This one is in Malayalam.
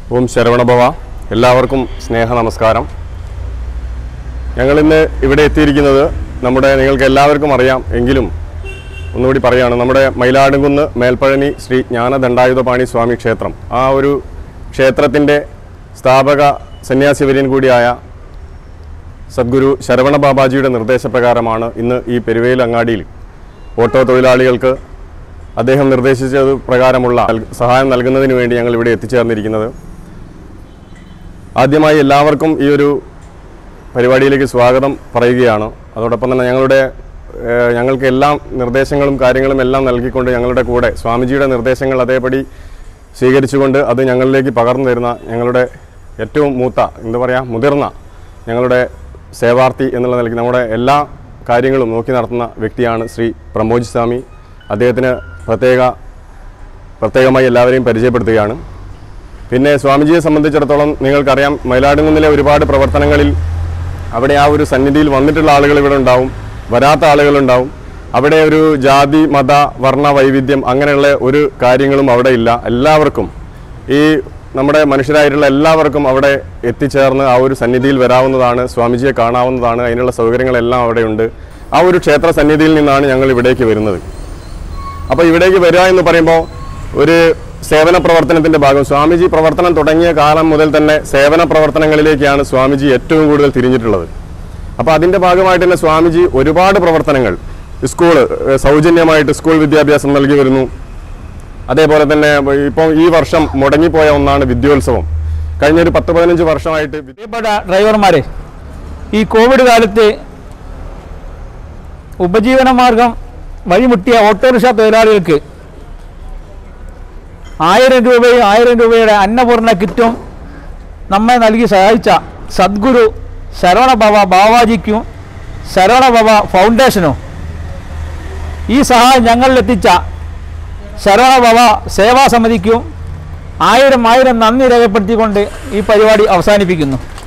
ഓം ശരവണഭവ. എല്ലാവർക്കും സ്നേഹ നമസ്കാരം. ഞങ്ങളിന്ന് ഇവിടെ എത്തിയിരിക്കുന്നത് നിങ്ങൾക്ക് എല്ലാവർക്കും അറിയാം എങ്കിലും ഒന്നുകൂടി പറയുകയാണ്, നമ്മുടെ മയിലാടുംകുന്ന് മേൽപ്പഴനി ശ്രീ ജ്ഞാനദണ്ഡായുധപാണി സ്വാമി ക്ഷേത്രം, ആ ഒരു ക്ഷേത്രത്തിൻ്റെ സ്ഥാപക സന്യാസിവര്യൻ കൂടിയായ സദ്ഗുരു ശരവണ ബാബാജിയുടെ നിർദ്ദേശപ്രകാരമാണ് ഇന്ന് ഈ പെരുവേൽ അങ്ങാടിയിൽ ഓട്ടോ തൊഴിലാളികൾക്ക് അദ്ദേഹം നിർദ്ദേശിച്ചത് പ്രകാരമുള്ള സഹായം നൽകുന്നതിന് വേണ്ടി ഞങ്ങൾ ഇവിടെ എത്തിച്ചേർന്നിരിക്കുന്നത്. ആദ്യമായി എല്ലാവർക്കും ഈ ഒരു പരിപാടിയിലേക്ക് സ്വാഗതം പറയുകയാണ്. അതോടൊപ്പം തന്നെ ഞങ്ങൾക്ക് എല്ലാ നിർദ്ദേശങ്ങളും കാര്യങ്ങളും എല്ലാം നൽകിക്കൊണ്ട് ഞങ്ങളുടെ കൂടെ സ്വാമിജിയുടെ നിർദ്ദേശങ്ങൾ അതേപടി സ്വീകരിച്ചുകൊണ്ട് അത് ഞങ്ങളിലേക്ക് പകർന്നു തരുന്ന ഞങ്ങളുടെ ഏറ്റവും മുതിർന്ന ഞങ്ങളുടെ സേവാർത്ഥി എന്നുള്ള നിലയ്ക്ക് നമ്മുടെ എല്ലാ കാര്യങ്ങളും നോക്കി നടത്തുന്ന വ്യക്തിയാണ് ശ്രീ പ്രമോജ് സ്വാമി. അദ്ദേഹത്തിന് പ്രത്യേകമായി എല്ലാവരെയും പരിചയപ്പെടുത്തുകയാണ്. പിന്നെ സ്വാമിജിയെ സംബന്ധിച്ചിടത്തോളം നിങ്ങൾക്കറിയാം, മയിലാടുംകുന്നിലെ ഒരുപാട് പ്രവർത്തനങ്ങളിൽ അവിടെ ആ ഒരു സന്നിധിയിൽ വന്നിട്ടുള്ള ആളുകൾ ഇവിടെ ഉണ്ടാവും, വരാത്ത ആളുകളുണ്ടാവും. അവിടെ ഒരു ജാതി മത വർണ്ണ വൈവിധ്യം അങ്ങനെയുള്ള ഒരു കാര്യങ്ങളും അവിടെ ഇല്ല. എല്ലാവർക്കും ഈ നമ്മുടെ മനുഷ്യരായിട്ടുള്ള എല്ലാവർക്കും അവിടെ എത്തിച്ചേർന്ന് ആ ഒരു സന്നിധിയിൽ വരാവുന്നതാണ്, സ്വാമിജിയെ കാണാവുന്നതാണ്. അതിനുള്ള സൗകര്യങ്ങളെല്ലാം അവിടെയുണ്ട്. ആ ഒരു ക്ഷേത്ര സന്നിധിയിൽ നിന്നാണ് ഞങ്ങൾ ഇവിടേക്ക് വരുന്നത്. അപ്പോൾ ഇവിടേക്ക് വരിക എന്ന് പറയുമ്പോൾ ഒരു സേവന പ്രവർത്തനത്തിൻ്റെ ഭാഗം, സ്വാമിജി പ്രവർത്തനം തുടങ്ങിയ കാലം മുതൽ തന്നെ സേവന പ്രവർത്തനങ്ങളിലേക്കാണ് സ്വാമിജി ഏറ്റവും കൂടുതൽ തിരിഞ്ഞിട്ടുള്ളത്. അപ്പോൾ അതിൻ്റെ ഭാഗമായിട്ട് തന്നെ സ്വാമിജി ഒരുപാട് പ്രവർത്തനങ്ങൾ, സൗജന്യമായിട്ട് സ്കൂൾ വിദ്യാഭ്യാസം നൽകി വരുന്നു. അതേപോലെ തന്നെ ഇപ്പോൾ ഈ വർഷം മുടങ്ങിപ്പോയ ഒന്നാണ് വിദ്യോത്സവം. കഴിഞ്ഞൊരു 10-15 വർഷമായിട്ട് ഡ്രൈവർമാരെ ഈ കോവിഡ് കാലത്ത് ഉപജീവന മാർഗം വഴിമുട്ടിയ ഓട്ടോറിക്ഷ തൊഴിലാളികൾക്ക് 1000 രൂപയുടെ അന്നപൂർണ്ണ കിറ്റും നമ്മെ നൽകി സഹായിച്ച സദ്ഗുരു ശരവണ ബാബാജിക്കും ശരവണ ബാബ ഫൗണ്ടേഷനും ഈ സഹായം ഞങ്ങളിലെത്തിച്ച ശരവണ ബാബ സേവാ സമിതിക്കും 1000 നന്ദി രേഖപ്പെടുത്തിക്കൊണ്ട് ഈ പരിപാടി അവസാനിപ്പിക്കുന്നു.